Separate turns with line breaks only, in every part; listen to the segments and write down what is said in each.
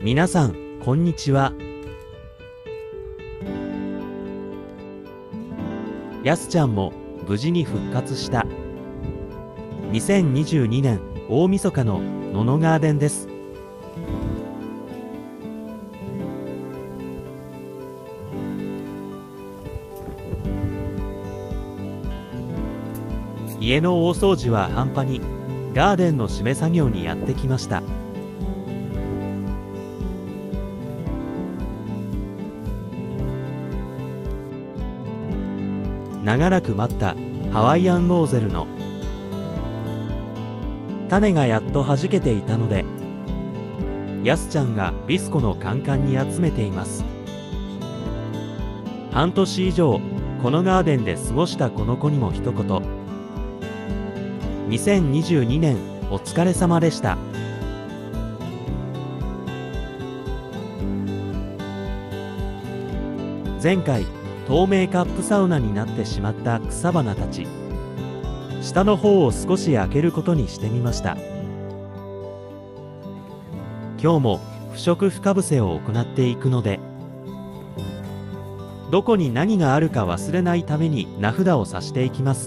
皆さん、こんにちは。やすちゃんも無事に復活した。2022年大晦日のののガーデンです。家の大掃除は半端に、ガーデンの締め作業にやってきました。長らく待ったハワイアンローゼルの種がやっと弾けていたので、やすちゃんがビスコのカンカンに集めています。半年以上このガーデンで過ごしたこの子にも一言。2022年お疲れ様でした。前回透明カップサウナになってしまった草花たち、下の方を少し開けることにしてみました。今日も不織布かぶせを行っていくので、どこに何があるか忘れないために名札をさしていきます。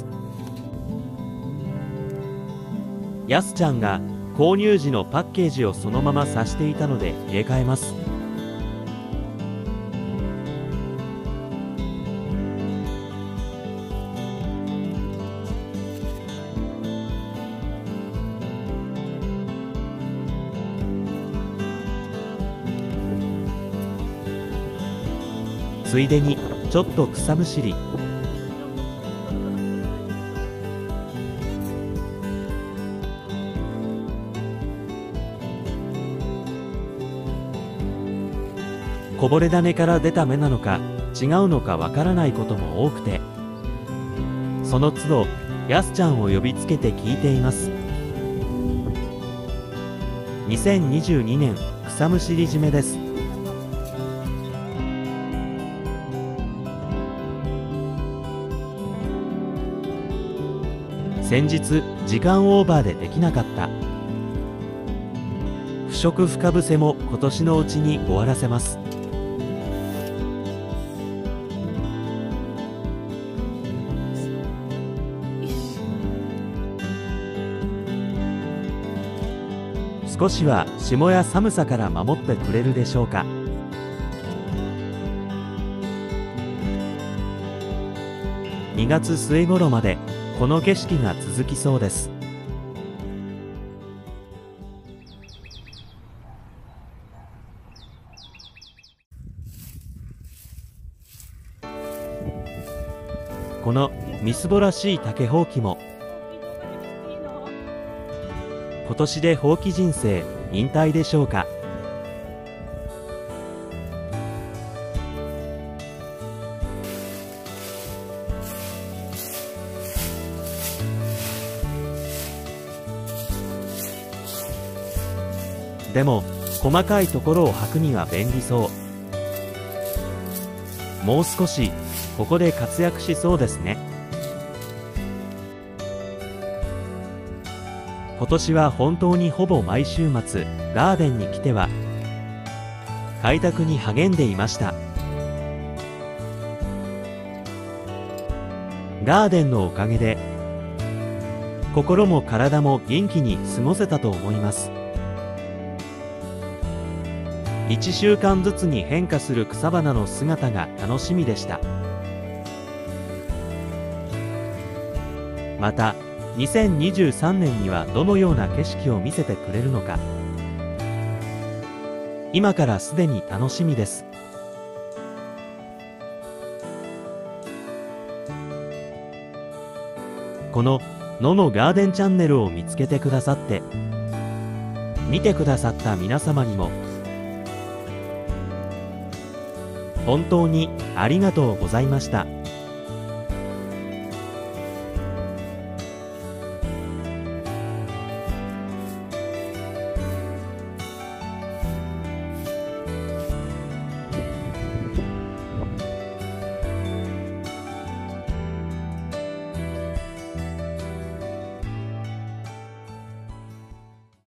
やすちゃんが購入時のパッケージをそのままさしていたので入れ替えます。ついでにちょっと草むしり。こぼれ種から出た芽なのか違うのかわからないことも多くて、その都度やすちゃんを呼びつけて聞いています。2022年草むしり締めです。先日時間オーバーでできなかった不織布かぶせも今年のうちに終わらせます。少しは霜や寒さから守ってくれるでしょうか。2月末頃までこの景色が続きそうです。このみすぼらしい竹ほうきも今年でほうき人生引退でしょうか。でも細かいところを履くには便利そう。もう少しここで活躍しそうですね。今年は本当にほぼ毎週末ガーデンに来ては開拓に励んでいました。ガーデンのおかげで心も体も元気に過ごせたと思います。1週間ずつに変化する草花の姿が楽しみでした。また2023年にはどのような景色を見せてくれるのか、今からすでに楽しみです。このののガーデンチャンネルを見つけてくださって、見てくださった皆様にも本当にありがとうございました。